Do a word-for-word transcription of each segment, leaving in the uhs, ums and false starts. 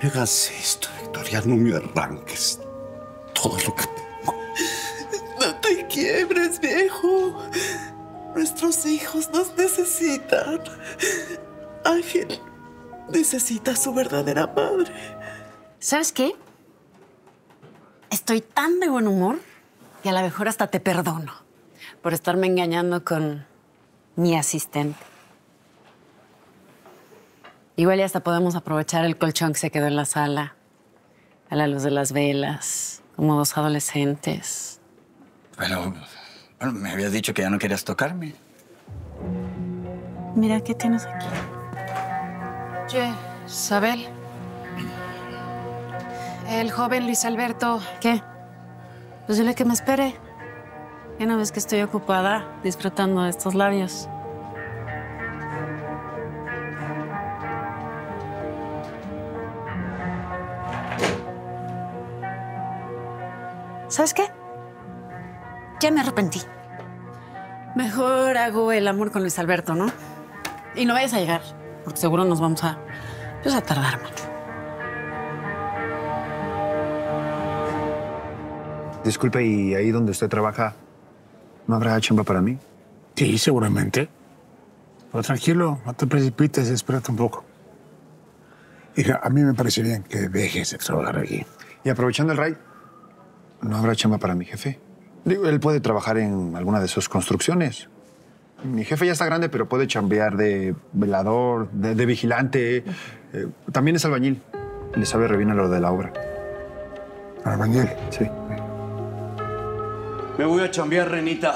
me hagas esto, Victoria. No me arranques todo lo que tengo. No te quiebres, viejo. Nuestros hijos nos necesitan. Ángel necesita a su verdadera madre. ¿Sabes qué? Estoy tan de buen humor que a lo mejor hasta te perdono por estarme engañando con mi asistente. Igual ya hasta podemos aprovechar el colchón que se quedó en la sala, a la luz de las velas, como dos adolescentes. Pero, bueno, me habías dicho que ya no querías tocarme. Mira, ¿qué tienes aquí? Oye, Isabel. El joven Luis Alberto. ¿Qué? Pues dile que me espere. Ya no ves que estoy ocupada disfrutando de estos labios. ¿Sabes qué? Ya me arrepentí. Mejor hago el amor con Luis Alberto, ¿no? Y no vayas a llegar, porque seguro nos vamos a, pues, a tardar mucho. Disculpe, ¿y ahí donde usted trabaja no habrá chamba para mí? Sí, seguramente. Pero tranquilo, no te precipites, espérate un poco. Hija, a mí me parece bien que dejes de trabajar aquí. Y aprovechando el raid, ¿no habrá chamba para mi jefe? Digo, él puede trabajar en alguna de sus construcciones. Mi jefe ya está grande, pero puede chambear de velador, de, de vigilante. Eh, también es albañil. Le sabe re bien a lo de la obra. ¿Albañil? Sí. Me voy a chambear, Renita.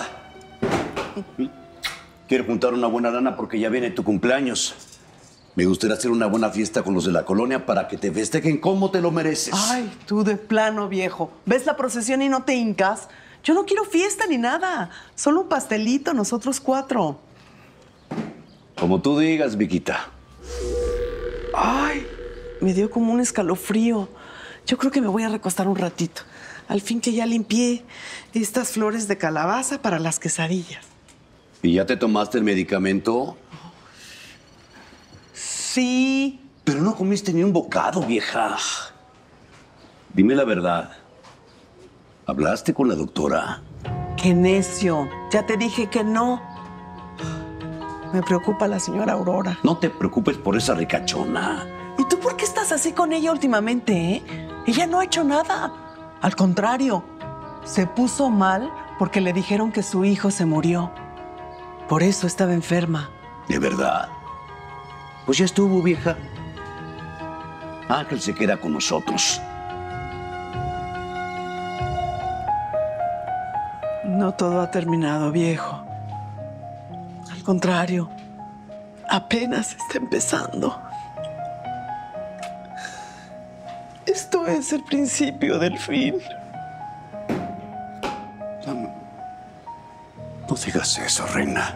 Quiero juntar una buena lana porque ya viene tu cumpleaños. Me gustaría hacer una buena fiesta con los de la colonia para que te festejen como te lo mereces. Ay, tú de plano, viejo. ¿Ves la procesión y no te hincas? Yo no quiero fiesta ni nada. Solo un pastelito, nosotros cuatro. Como tú digas, Viquita. Ay, me dio como un escalofrío. Yo creo que me voy a recostar un ratito. Al fin que ya limpié estas flores de calabaza para las quesadillas. ¿Y ya te tomaste el medicamento? Sí. Pero no comiste ni un bocado, vieja. Dime la verdad. ¿Hablaste con la doctora? ¡Qué necio! Ya te dije que no. Me preocupa la señora Aurora. No te preocupes por esa ricachona. ¿Y tú por qué estás así con ella últimamente, eh? Ella no ha hecho nada. Al contrario, se puso mal porque le dijeron que su hijo se murió. Por eso estaba enferma. ¿De verdad? Pues ya estuvo, vieja. Ángel se queda con nosotros. No todo ha terminado, viejo. Al contrario, apenas está empezando. Esto es el principio del fin. No digas eso, reina.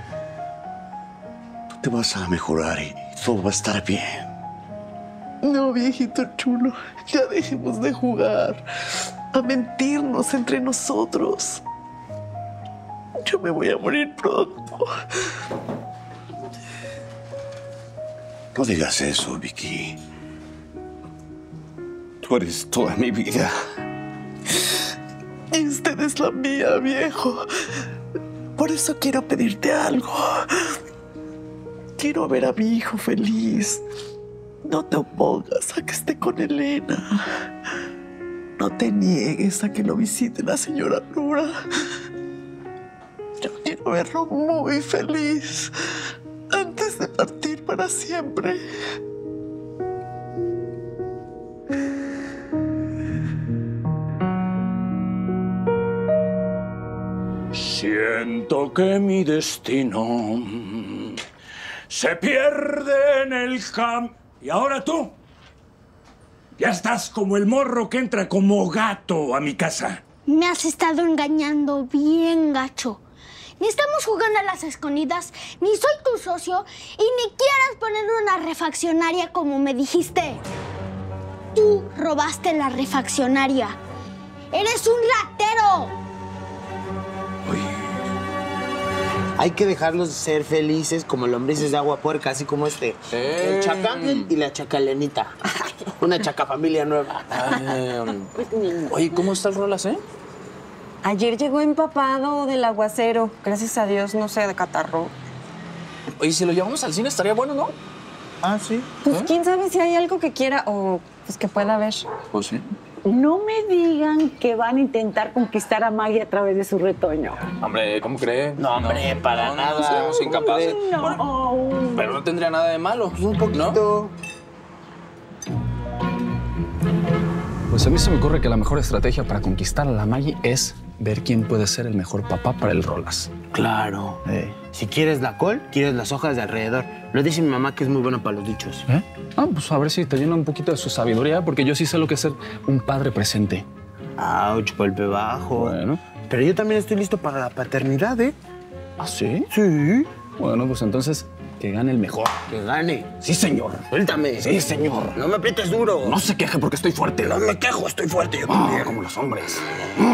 Tú te vas a mejorar y todo va a estar bien. No, viejito chulo, ya dejemos de jugar a mentirnos entre nosotros. Yo me voy a morir pronto. No digas eso, Vicky. Tú eres toda mi vida. Y usted es la mía, viejo. Por eso quiero pedirte algo. Quiero ver a mi hijo feliz. No te opongas a que esté con Elena. No te niegues a que lo visite la señora Nura. Yo quiero verlo muy feliz antes de partir para siempre. Siento que mi destino se pierde en el campo. ¿Y ahora tú? Ya estás como el morro que entra como gato a mi casa. Me has estado engañando bien gacho. Ni estamos jugando a las escondidas, ni soy tu socio y ni quieras poner una refaccionaria como me dijiste. Tú robaste la refaccionaria. ¡Eres un ratero! Hay que dejarlos ser felices como lombrices de agua puerca, así como este. Eh. El chacángel y la chacalenita. Una chacafamilia nueva. Ay, oye, ¿cómo está el Rolas, eh? Ayer llegó empapado del aguacero. Gracias a Dios no se acatarró. Oye, si lo llevamos al cine estaría bueno, ¿no? Ah, sí. Pues quién sabe si hay algo que quiera o pues que pueda ver. Pues sí. No me digan que van a intentar conquistar a Maggie a través de su retoño. Hombre, ¿cómo cree? No, hombre, No, para no, nada. No, seríamos incapaces. No. Bueno, pero no tendría nada de malo. Pues un poquito. Pues a mí se me ocurre que la mejor estrategia para conquistar a la Maggie es ver quién puede ser el mejor papá para el Rolas. Claro. Eh. Si quieres la col, quieres las hojas de alrededor. Lo dice mi mamá que es muy buena para los dichos. ¿Eh? Ah, pues a ver si te llena un poquito de su sabiduría, porque yo sí sé lo que es ser un padre presente. Ouch, golpe bajo. Bueno. Pero yo también estoy listo para la paternidad, ¿eh? ¿Ah, sí? Sí. Bueno, pues entonces que gane el mejor. Que gane. Sí, señor. Suéltame. Sí, señor. No me aprietes duro. No se queje porque estoy fuerte. No me quejo, estoy fuerte yo Ah, también. como los hombres.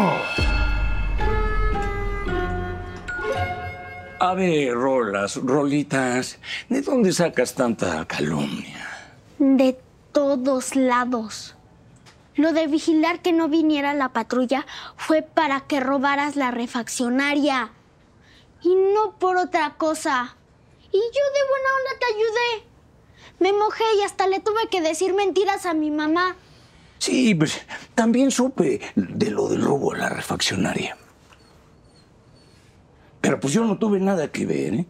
A ver, Rolas, Rolitas, ¿de dónde sacas tanta calumnia? De todos lados. Lo de vigilar que no viniera la patrulla fue para que robaras la refaccionaria. Y no por otra cosa. Y yo de buena onda te ayudé. Me mojé y hasta le tuve que decir mentiras a mi mamá. Sí, pues también supe de lo del robo a la refaccionaria. Pero pues yo no tuve nada que ver, ¿eh?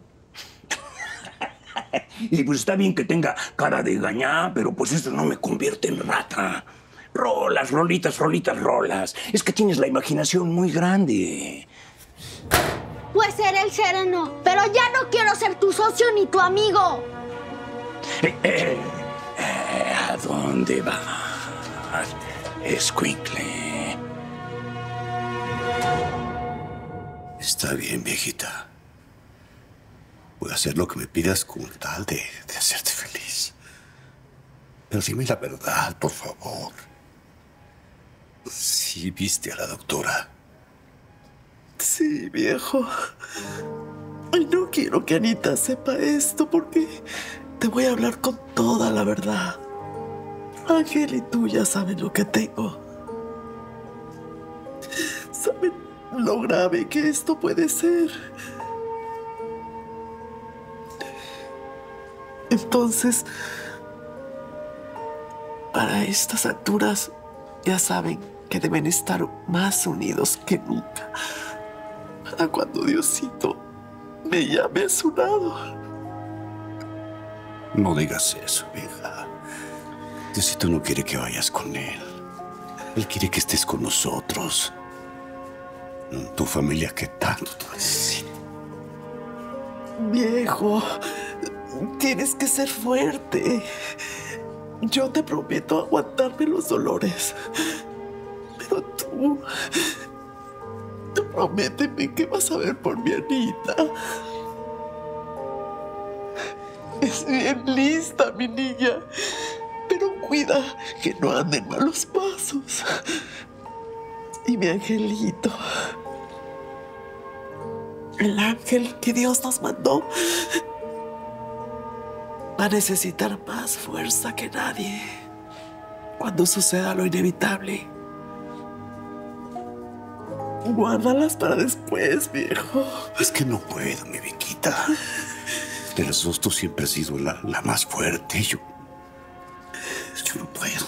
Y pues está bien que tenga cara de gañá, pero pues eso no me convierte en rata. Rolas, Rolitas, Rolitas, Rolas. Es que tienes la imaginación muy grande. Pues seré el sereno, pero ya no quiero ser tu socio ni tu amigo. Eh, eh, eh, ¿A dónde vas, escuincle? Está bien, viejita. Voy a hacer lo que me pidas con tal de, de hacerte feliz. Pero dime la verdad, por favor. ¿Sí viste a la doctora? Sí, viejo. Y no quiero que Anita sepa esto porque te voy a hablar con toda la verdad. Ángel y tú ya saben lo que tengo. Saben lo grave que esto puede ser. Entonces, para estas alturas, ya saben que deben estar más unidos que nunca. Para cuando Diosito me llame a su lado. No digas eso, vieja. Diosito no quiere que vayas con él. Él quiere que estés con nosotros. Tu familia que tanto te necesita. Viejo, tienes que ser fuerte. Yo te prometo aguantarme los dolores. Pero tú... Tú prométeme que vas a ver por mi Anita. Es bien lista, mi niña. Pero cuida que no ande en malos pasos. Y mi angelito. El ángel que Dios nos mandó va a necesitar más fuerza que nadie cuando suceda lo inevitable. Guárdalas para después, viejo. Es que no puedo, mi Viquita. De las dos tú siempre has sido la, la más fuerte. Yo... Yo no puedo.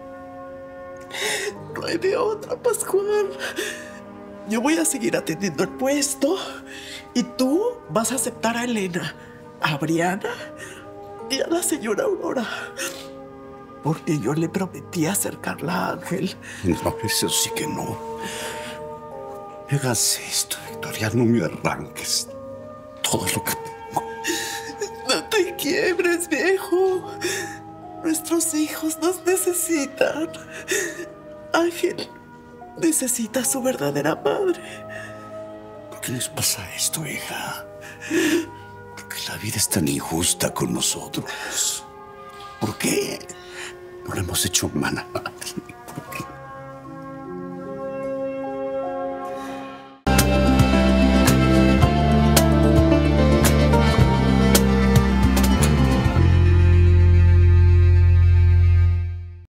No hay de otra, Pascual. Yo voy a seguir atendiendo el puesto y tú vas a aceptar a Elena, a Briana y a la señora Aurora. Porque yo le prometí acercarla a Ángel. No, eso sí que no. No hagas esto, Victoria. No me arranques todo lo que tengo. No te quiebres, viejo. Nuestros hijos nos necesitan. Ángel necesita a su verdadera madre. ¿Por qué les pasa esto, hija? ¿Por qué la vida es tan injusta con nosotros? ¿Por qué no le hemos hecho mal a